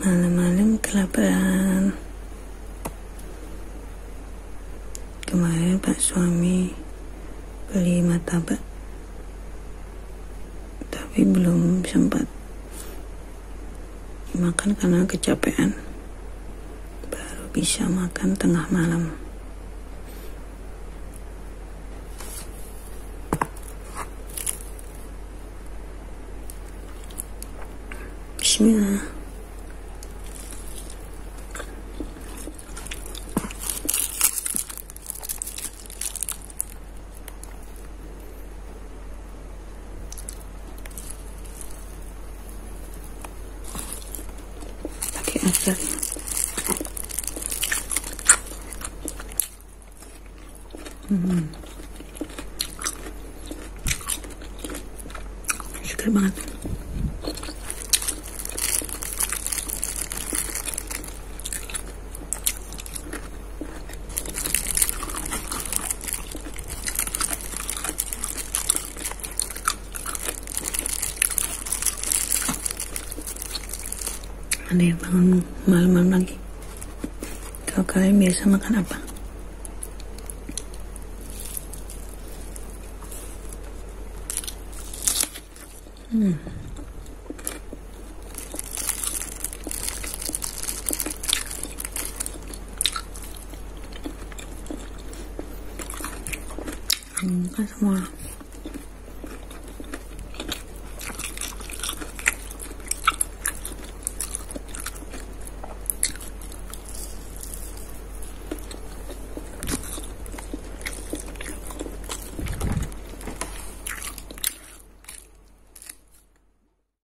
Malam-malam kelaparan. Kemarin Pak suami beli martabak, tapi belum sempat makan karena kecapean. Baru bisa makan tengah malam. Bismillah. Pakai acar. Segar banget. Ada yang bangun malam-malam lagi. Kalau kalian biasa makan apa? Kan semua